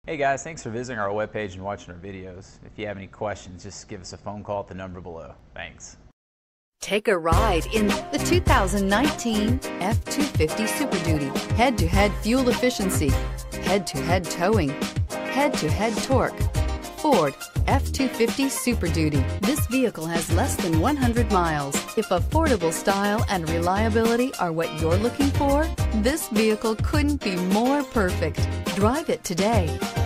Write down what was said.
Hey guys, thanks for visiting our webpage and watching our videos. If you have any questions, just give us a phone call at the number below. Thanks. Take a ride in the 2019 F-250 Super Duty. Head-to-head fuel efficiency, head-to-head towing, head-to-head torque. Ford F-250 Super Duty. This vehicle has less than 100 miles. If affordable style and reliability are what you're looking for, this vehicle couldn't be more perfect. Drive it today.